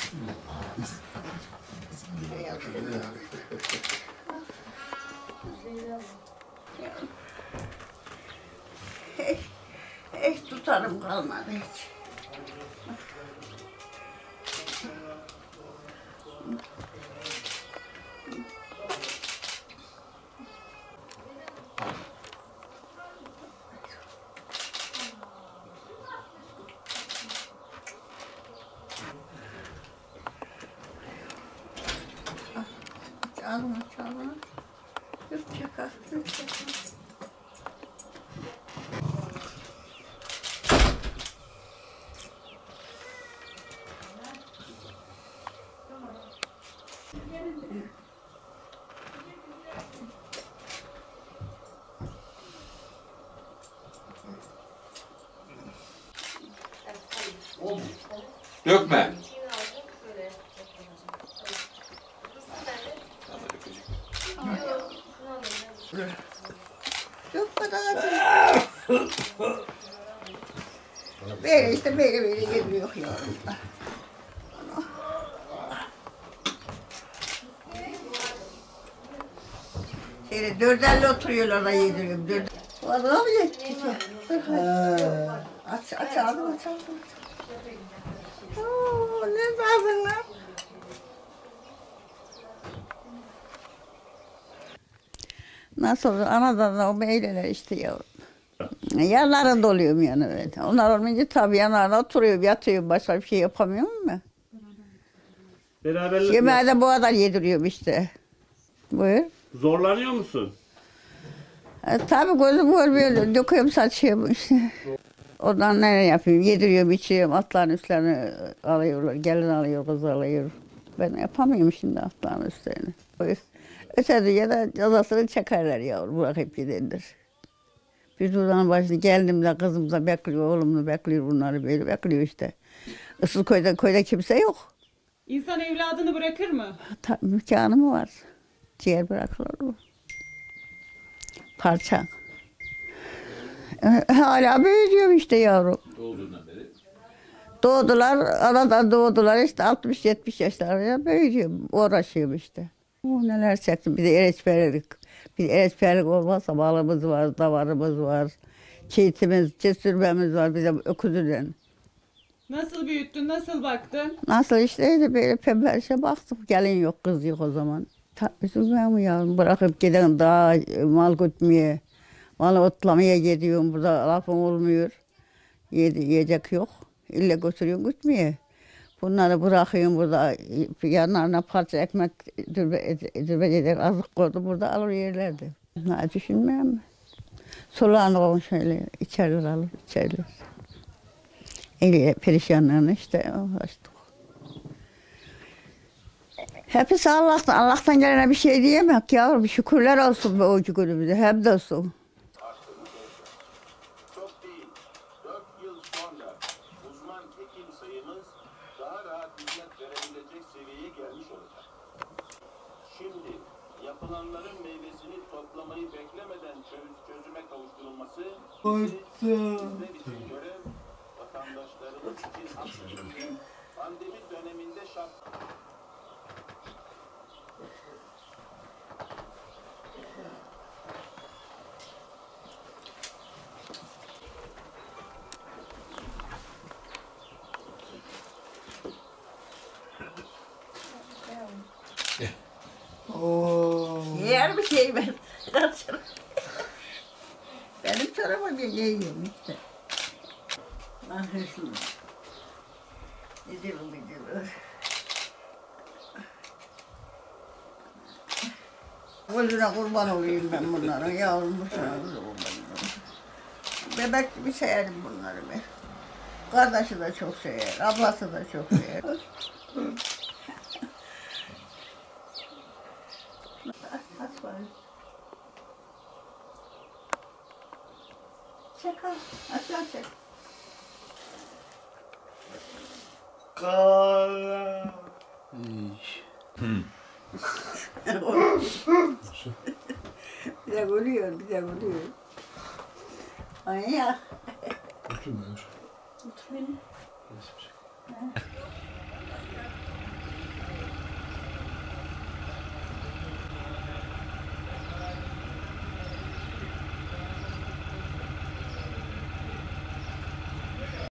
Hiç tutarım kalmadı hiç. Çalma. Yok çakar. Dökme. Yok kadar. Böyle işte böyle geliyor yavrum. Şeyde dörderli oturuyorlar da yediriyorum. O adam mı yetti? Aç aldım. Oo, ne lazım lan? Nasıl olur? Anadan da o meyleler işte yavrum. Yanlarında oluyorum yani öyle. Onlar olmayınca tabii yanlarında oturuyorum, yatıyorum. Başka bir şey yapamıyorum mu? Beraberlik Yemeği de bu kadar yediriyorum işte. Buyur. Zorlanıyor musun? Tabii gözüm görmüyor. Döküyorum saçıyorum işte. Oradan ne yapayım? Yediriyorum, içiyorum. Atların üstlerini alıyorlar. Gelin alıyor, kız alıyor. Ben yapamıyorum şimdi atların üstlerini. Öte dünyada cezasını çekerler yavrum. Bırakıp gidendir. Biz buradan başında geldiğimde kızım da bekliyor, oğlum da bekliyor, bunları böyle bekliyor işte. Isıl köyde kimse yok. İnsan evladını bırakır mı? İmkanı mı var? Ciğer bırakılır mı? Parça. Hala büyüyorum işte yavrum. Doğduğundan beri. Doğdular, anadan doğdular işte 60-70 yaşlarında büyüyorum, uğraşıyorum işte. Neler çektim, bir de ereçperlik. Bir de ereçperlik olmazsa balımız var, davarımız var, çiğitimiz, sürmemiz var, bir de öküzüden. Nasıl büyüttün, nasıl baktın? Nasıl işteydi böyle pemberişe baktım, gelin yok, kız yok o zaman. Tabii ben mi yavrum, bırakıp gidelim daha mal gütmeye, malı otlamaya gidiyorum, burada lafım olmuyor. Yiyecek yok, ille götürüyorum gütmeye. Bunları bırakıyorum burada, yanlarına parça ekmek dürbecek azık koydu, burada alır yerlerdi. Ne düşünmüyor musun? Sulağını koyun şöyle, içerler alır, içerler. Öyle perişanlığını işte uğraştık. Hepsi Allah'tan gelene bir şey diyemek yavrum, şükürler olsun be o günümüze, hem de olsun. Çok değil, 4 yıl sonra uzman hekim sayımız daha rahat hizmet verebilecek seviyeye gelmiş olacak. Şimdi yapılanların meyvesini toplamayı beklemeden çözüme kavuşturulması bizler için görev, vatandaşlarımız için hakkımız. Pandemi döneminde şart... Yer bir şey ben. Benim tarafıma bir yiyorum işte. Ahırsın. Gidiyorum. Gözüne kurban olayım ben bunların, yavrum bu sana kurban olayım. Bebek gibi severim bunları ben. Kardeşi de çok sever, ablası da çok sever. Aç bari. Çek al, aşağı çek. Kara. Bir de gülüyor. Manyak. Oturmuyor. Otur beni.